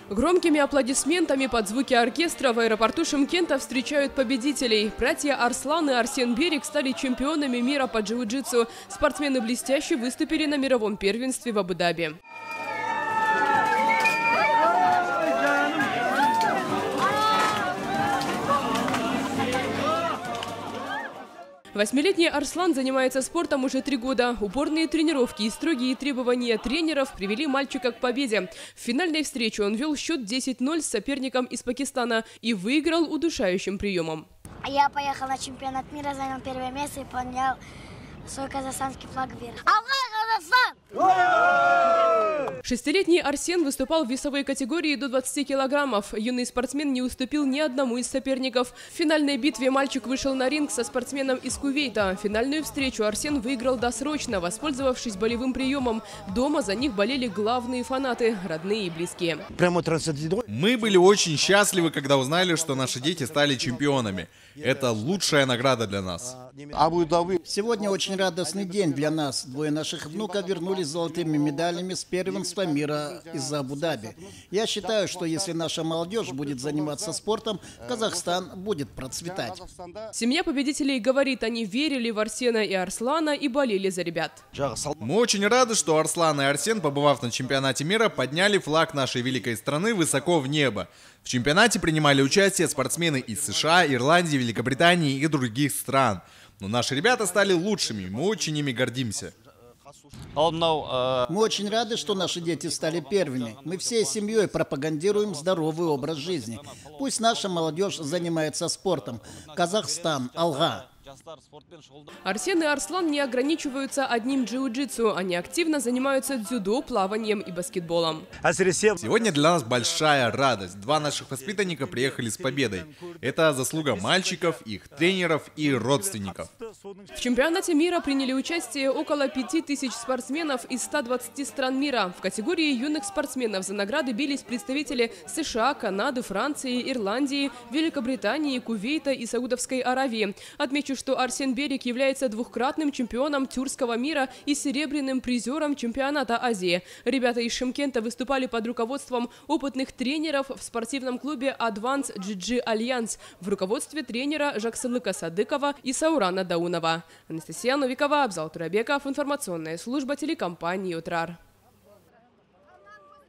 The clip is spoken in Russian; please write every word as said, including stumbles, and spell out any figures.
Громкими аплодисментами под звуки оркестра в аэропорту Шымкента встречают победителей. Братья Арслан и Арсен Берег стали чемпионами мира по джиу-джитсу. Спортсмены блестяще выступили на мировом первенстве в Абу-Даби. Восьмилетний Арслан занимается спортом уже три года. Упорные тренировки и строгие требования тренеров привели мальчика к победе. В финальной встрече он вел счет десять ноль с соперником из Пакистана и выиграл удушающим приемом. Я поехал на чемпионат мира, занял первое место и поднял свой казахстанский флаг вверх. Шестилетний Арсен выступал в весовой категории до двадцати килограммов. Юный спортсмен не уступил ни одному из соперников. В финальной битве мальчик вышел на ринг со спортсменом из Кувейта. Финальную встречу Арсен выиграл досрочно, воспользовавшись болевым приемом. Дома за них болели главные фанаты, родные и близкие. Мы были очень счастливы, когда узнали, что наши дети стали чемпионами. Это лучшая награда для нас. Сегодня очень радостный день для нас. Двое наших внуков вернулись с золотыми медалями с первенства мира из-за Абу-Даби. Я считаю, что если наша молодежь будет заниматься спортом, Казахстан будет процветать. Семья победителей говорит, они верили в Арсена и Арслана и болели за ребят. Мы очень рады, что Арслан и Арсен, побывав на чемпионате мира, подняли флаг нашей великой страны высоко в небо. В чемпионате принимали участие спортсмены из США, Ирландии, Великобритании и других стран. Но наши ребята стали лучшими, мы очень ими гордимся. Мы очень рады, что наши дети стали первыми. Мы всей семьей пропагандируем здоровый образ жизни. Пусть наша молодежь занимается спортом. Казахстан, Алга. Арсен и Арслан не ограничиваются одним джиу-джитсу. Они активно занимаются дзюдо, плаванием и баскетболом. Сегодня для нас большая радость. Два наших воспитанника приехали с победой. Это заслуга мальчиков, их тренеров и родственников. В чемпионате мира приняли участие около пяти тысяч спортсменов из ста двадцати стран мира. В категории юных спортсменов за награды бились представители США, Канады, Франции, Ирландии, Великобритании, Кувейта и Саудовской Аравии. Отмечу, что Арсен Берег является двухкратным чемпионом тюркского мира и серебряным призером чемпионата Азии. Ребята из Шымкента выступали под руководством опытных тренеров в спортивном клубе Advance Джи-Джи Альянс в руководстве тренера Жаксылыка Садыкова и Саурана Даунова. Анастасия Новикова, Абзал Турабеков, информационная служба телекомпании «Утрар».